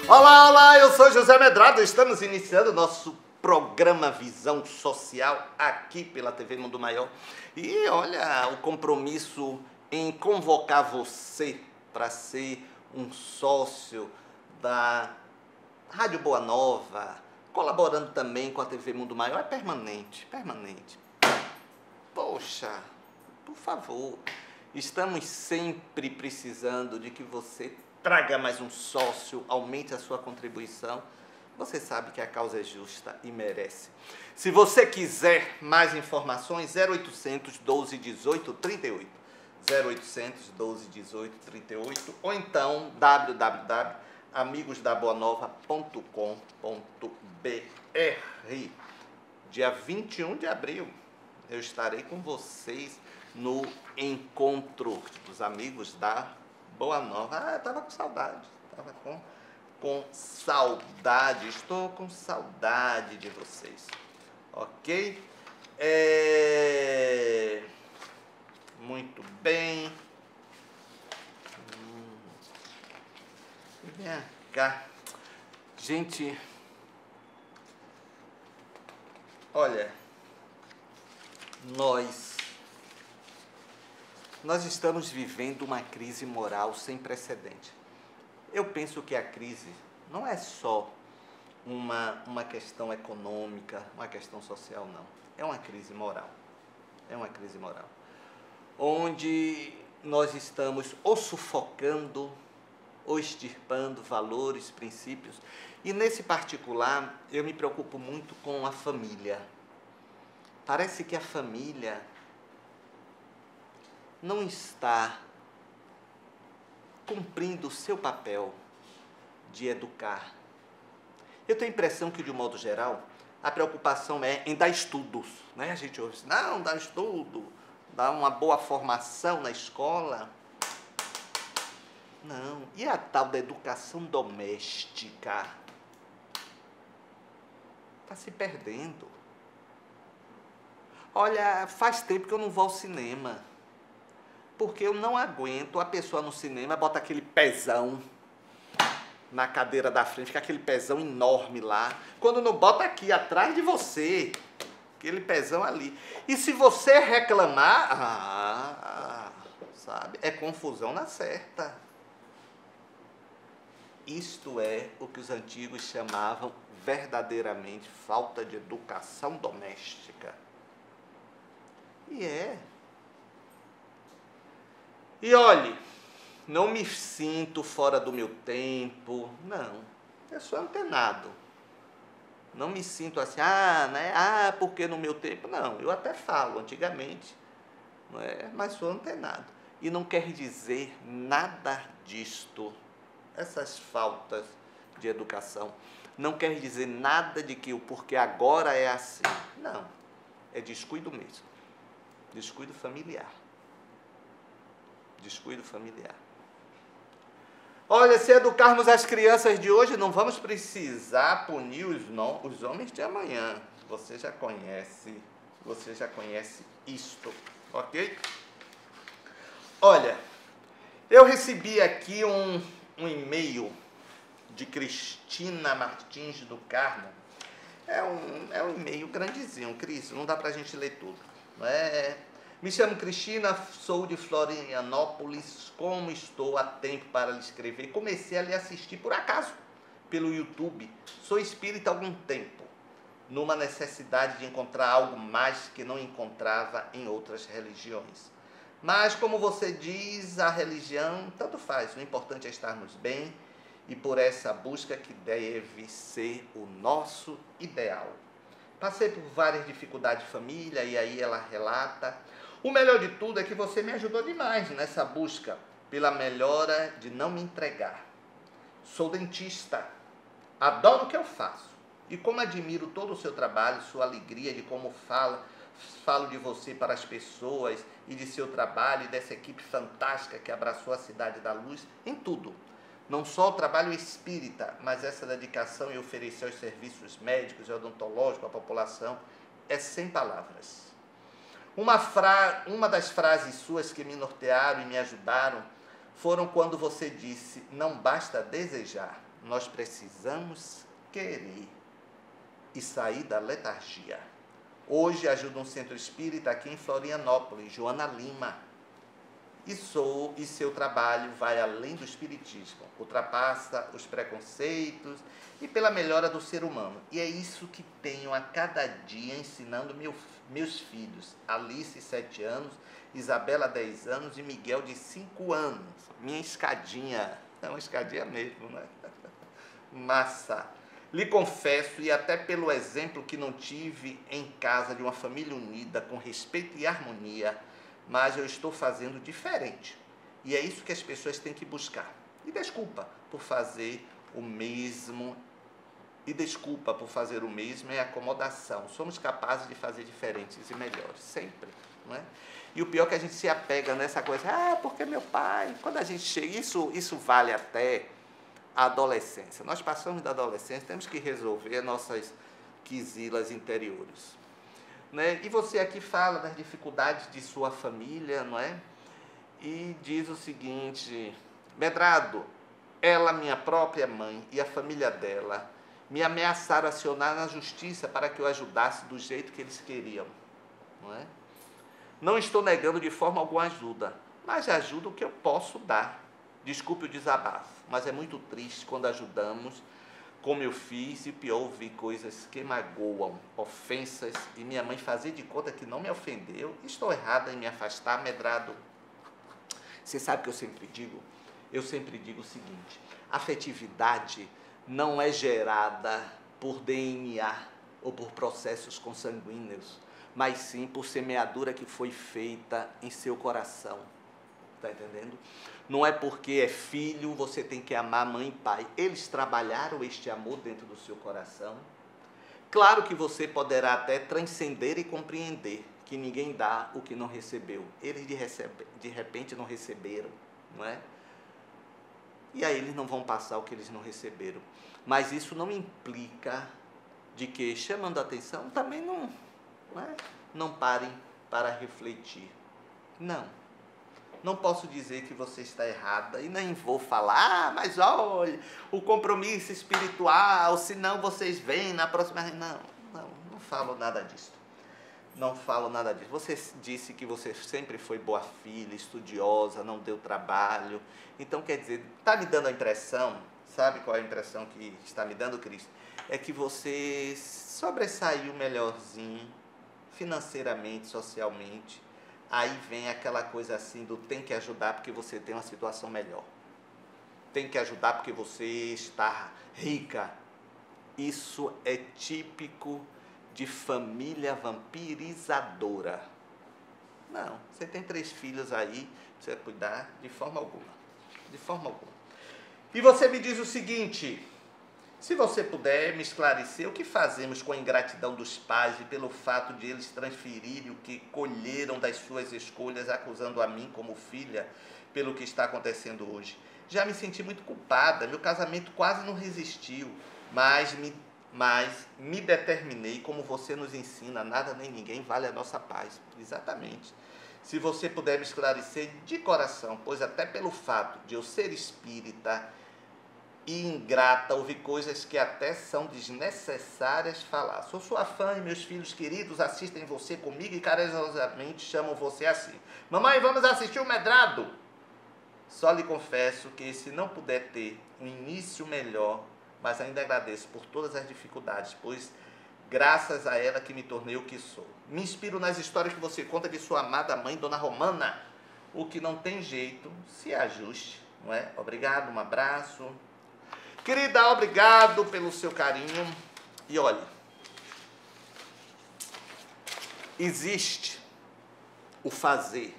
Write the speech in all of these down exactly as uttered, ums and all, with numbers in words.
Olá, olá, eu sou José Medrado, estamos iniciando o nosso programa Visão Social aqui pela T V Mundo Maior. E olha, o compromisso em convocar você para ser um sócio da Rádio Boa Nova, colaborando também com a T V Mundo Maior, é permanente, permanente. Poxa, por favor, estamos sempre precisando de que você traga mais um sócio, aumente a sua contribuição. Você sabe que a causa é justa e merece. Se você quiser mais informações, zero oitocentos, doze, dezoito, trinta e oito. zero oitocentos, doze, dezoito, trinta e oito. Ou então, w w w ponto amigos da boa nova ponto com ponto b r. Dia vinte e um de abril, eu estarei com vocês no encontro dos amigos da Boa Nova. Ah, eu estava com saudade, estava com, com saudade, estou com saudade de vocês, ok? É... Muito bem. Hum. Vem cá. Gente, olha, nós... Nós estamos vivendo uma crise moral sem precedente. Eu penso que a crise não é só uma, uma questão econômica, uma questão social, não. É uma crise moral. É uma crise moral. Onde nós estamos ou sufocando, ou extirpando valores, princípios. E nesse particular, eu me preocupo muito com a família. Parece que a família não está cumprindo o seu papel de educar. Eu tenho a impressão que, de um modo geral, a preocupação é em dar estudos, né? A gente ouve assim, não, dá estudo, dá uma boa formação na escola. Não, e a tal da educação doméstica? Está se perdendo. Olha, faz tempo que eu não vou ao cinema. Porque eu não aguento a pessoa no cinema bota aquele pezão na cadeira da frente, fica aquele pezão enorme lá, quando não bota aqui, atrás de você, aquele pezão ali. E se você reclamar, ah, sabe, é confusão na certa. Isto é o que os antigos chamavam verdadeiramente falta de educação doméstica. E é. E olhe, não me sinto fora do meu tempo, não, eu sou antenado. Não me sinto assim, ah, né, ah, porque no meu tempo, não, eu até falo antigamente, não é? Mas sou antenado. E não quer dizer nada disto, essas faltas de educação, não quer dizer nada de que o porque agora é assim, não, é descuido mesmo, descuido familiar. Descuido familiar. Olha, se educarmos as crianças de hoje, não vamos precisar punir os, no, os homens de amanhã. Você já conhece, você já conhece isto, ok? Olha, eu recebi aqui um, um e-mail de Cristina Martins do Carmo. É um, é um e-mail grandezinho, Cris, não dá pra gente ler tudo, não é? Me chamo Cristina, sou de Florianópolis. Como estou a tempo para lhe escrever? Comecei a lhe assistir por acaso pelo YouTube. Sou espírita há algum tempo, numa necessidade de encontrar algo mais que não encontrava em outras religiões. Mas, como você diz, a religião tanto faz. O importante é estarmos bem e por essa busca que deve ser o nosso ideal. Passei por várias dificuldades de família e aí ela relata. O melhor de tudo é que você me ajudou demais nessa busca pela melhora de não me entregar. Sou dentista, adoro o que eu faço e como admiro todo o seu trabalho, sua alegria de como fala, falo de você para as pessoas e de seu trabalho e dessa equipe fantástica que abraçou a Cidade da Luz em tudo. Não só o trabalho espírita, mas essa dedicação em oferecer os serviços médicos e odontológicos à população é sem palavras. Uma, fra... Uma das frases suas que me nortearam e me ajudaram foram quando você disse, não basta desejar, nós precisamos querer e sair da letargia. Hoje ajudo um centro espírita aqui em Florianópolis, Joana Lima. E, sou, e seu trabalho vai além do espiritismo, ultrapassa os preconceitos e pela melhora do ser humano. E é isso que tenho a cada dia ensinando meu, meus filhos, Alice, sete anos, Isabela, dez anos e Miguel, de cinco anos. Minha escadinha, é uma escadinha mesmo, né? Massa. Lhe confesso, e até pelo exemplo que não tive em casa de uma família unida, com respeito e harmonia, mas eu estou fazendo diferente. E é isso que as pessoas têm que buscar. E desculpa por fazer o mesmo. E desculpa por fazer o mesmo é acomodação. Somos capazes de fazer diferentes e melhores, sempre. Não é? E o pior é que a gente se apega nessa coisa, ah, porque meu pai, quando a gente chega, isso, isso vale até a adolescência. Nós passamos da adolescência, temos que resolver nossas quisilas interiores. Né? E você aqui fala das dificuldades de sua família, não é? E diz o seguinte, Medrado, ela, minha própria mãe e a família dela, me ameaçaram acionar na justiça para que eu ajudasse do jeito que eles queriam. Não é? Não estou negando de forma alguma ajuda, mas ajudo o que eu posso dar. Desculpe o desabafo, mas é muito triste quando ajudamos, como eu fiz, e pior, ouvir coisas que magoam, ofensas, e minha mãe fazer de conta que não me ofendeu. Estou errada em me afastar, Medrado. Você sabe o que eu sempre digo? Eu sempre digo o seguinte, afetividade não é gerada por D N A ou por processos consanguíneos, mas sim por semeadura que foi feita em seu coração. Está entendendo? Não é porque é filho, você tem que amar mãe e pai. Eles trabalharam este amor dentro do seu coração. Claro que você poderá até transcender e compreender que ninguém dá o que não recebeu. Eles de, recebe, de repente não receberam, não é? E aí eles não vão passar o que eles não receberam. Mas isso não implica de que, chamando a atenção, também não, não, é? Não parem para refletir. Não. Não posso dizer que você está errada e nem vou falar, ah, mas olha, o compromisso espiritual, senão vocês vêm na próxima... Não, não, não falo nada disso. Não falo nada disso. Você disse que você sempre foi boa filha, estudiosa, não deu trabalho. Então, quer dizer, está me dando a impressão, sabe qual é a impressão que está me dando, Cristo? É que você sobressaiu melhorzinho, financeiramente, socialmente. Aí vem aquela coisa assim do tem que ajudar porque você tem uma situação melhor. Tem que ajudar porque você está rica. Isso é típico de família vampirizadora. Não, você tem três filhos aí, você vai cuidar de forma alguma. De forma alguma. E você me diz o seguinte... Se você puder me esclarecer o que fazemos com a ingratidão dos pais e pelo fato de eles transferirem o que colheram das suas escolhas, acusando a mim como filha pelo que está acontecendo hoje. Já me senti muito culpada, meu casamento quase não resistiu, mas me, mas me determinei, como você nos ensina, nada nem ninguém vale a nossa paz. Exatamente. Se você puder me esclarecer de coração, pois até pelo fato de eu ser espírita e ingrata, ouvir coisas que até são desnecessárias falar. Sou sua fã e meus filhos queridos assistem você comigo e carinhosamente chamam você assim. Mamãe, vamos assistir o Medrado? Só lhe confesso que se não puder ter um início melhor, mas ainda agradeço por todas as dificuldades, pois graças a ela que me tornei o que sou. Me inspiro nas histórias que você conta de sua amada mãe, Dona Romana. O que não tem jeito, se ajuste, não é? Obrigado, um abraço. Querida, obrigado pelo seu carinho. E olha, existe o fazer,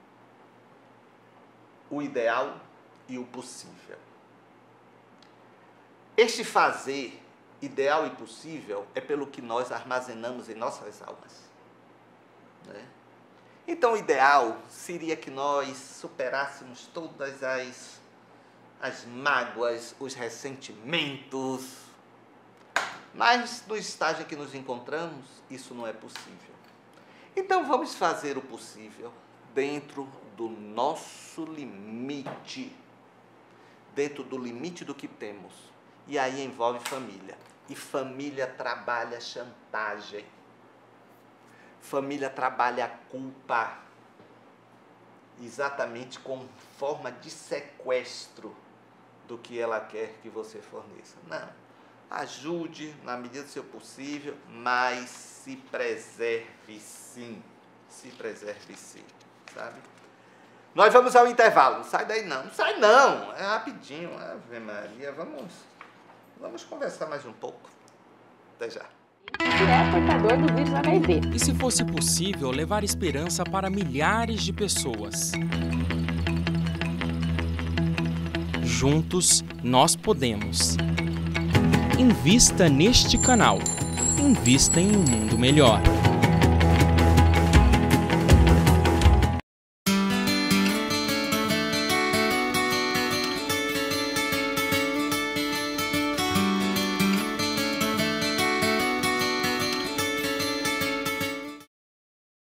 o ideal e o possível. Este fazer, ideal e possível, é pelo que nós armazenamos em nossas almas. Né? Então, o ideal seria que nós superássemos todas as as mágoas, os ressentimentos. Mas no estágio em que nos encontramos, isso não é possível. Então vamos fazer o possível dentro do nosso limite, dentro do limite do que temos. E aí envolve família. E família trabalha chantagem. Família trabalha culpa. Exatamente como forma de sequestro do que ela quer que você forneça. Não. Ajude na medida do seu possível, mas se preserve sim. Se preserve sim, sabe? Nós vamos ao intervalo. Não sai daí não. Não sai não. É rapidinho. Ave Maria. Vamos, vamos conversar mais um pouco. Até já. É portador do vírus H I V. E se fosse possível levar esperança para milhares de pessoas? Juntos, nós podemos. Invista neste canal. Invista em um mundo melhor.